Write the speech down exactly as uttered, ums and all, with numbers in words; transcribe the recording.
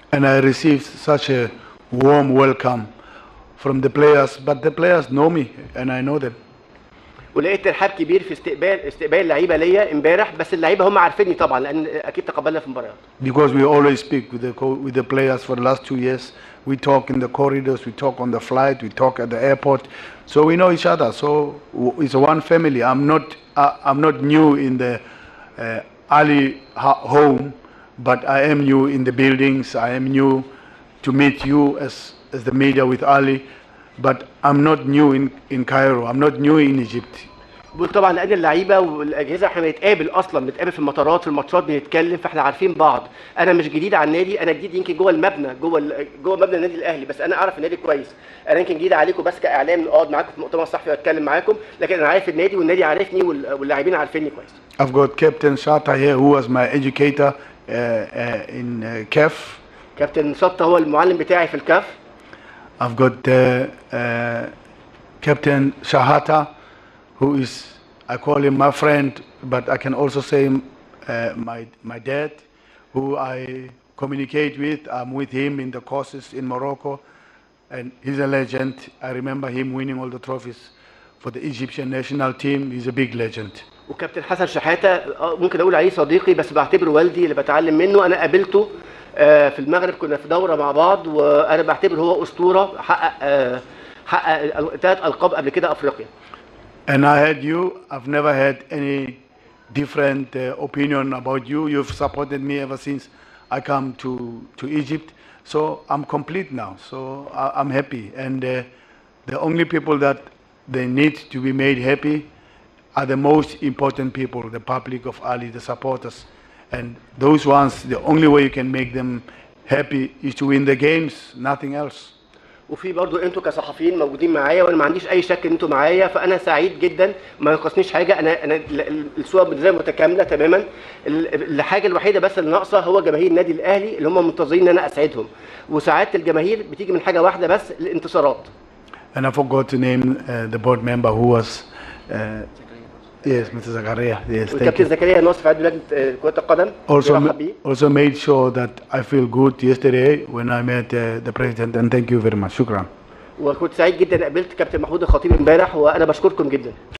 And I received such a warm welcome from the players, but the players know me and I know them. ولقيت ترحاب كبير في استقبال استقبال اللعيبه ليا امبارح، بس اللعيبه هم عارفيني طبعا لان اكيد تقابلنا في المباريات. Because we always speak with the with the players for the last two years. We talk in the corridors, we talk on the flight, we talk at the airport, so we know each other. So it's one family. I'm not uh, I'm not new in the uh, Ali home, but I am new in the buildings. I am new to meet you as as the media with Ali, but I'm not new in in Cairo. I'm not new in Egypt. بقول طبعا لان اللعيبه والاجهزه احنا بنتقابل اصلا، بنتقابل في المطارات، في الماتشات بنتكلم، فاحنا عارفين بعض. انا مش جديد على النادي، انا جديد يمكن جوه المبنى، جوه جوه مبنى النادي الاهلي، بس انا اعرف النادي كويس. انا يمكن جديد عليكم بس كاعلام، اقعد معاكم في مؤتمر صحفي واتكلم معاكم، لكن انا عارف النادي والنادي عارفني واللاعبين عارفيني كويس. I've got Captain Shata here who was my educator uh, uh, in uh, C A F. كابتن شطه هو المعلم بتاعي في الكاف. I've got uh, uh, Captain Shahata, who is, I call him my friend, but I can also say uh, my my dad, who I communicate with. I'm with him in the courses in Morocco, and he's a legend. I remember him winning all the trophies for the Egyptian national team. He's a big legend. وكابتن حسن شحاته ممكن اقول عليه صديقي، بس بعتبره والدي اللي بتعلم منه. انا قابلته في المغرب، كنا في دوره مع بعض، وانا بعتبره هو اسطوره، حقق حقق ثلاث القاب قبل كده افريقيا. And I had you. I've never had any different uh, opinion about you. You've supported me ever since I come to to Egypt. So I'm complete now. So I, I'm happy. And uh, the only people that they need to be made happy are the most important people, the public of Ali, the supporters. And those ones, the only way you can make them happy is to win the games, nothing else. وفي برضو انتوا كصحفيين موجودين معايا، وانا ما عنديش اي شك ان انتوا معايا، فانا سعيد جدا، ما ينقصنيش حاجه. انا انا الصوره بالنسبه لي متكامله تماما. الحاجه الوحيده بس اللي ناقصه هو جماهير النادي الاهلي اللي هم منتظرين ان انا اسعدهم، وسعاده الجماهير بتيجي من حاجه واحده بس، الانتصارات. And I forgot to name uh, the board member who was uh, yes, Mister Zakaria. Yes, والكابتن زكريا ناصف عضو لجنه كره القدم. Also, also made sure that I feel good yesterday when I met uh, the president, and thank you very much. شكرا. وكنت سعيد جدا قابلت كابتن محمود الخطيب امبارح، وانا بشكركم جدا.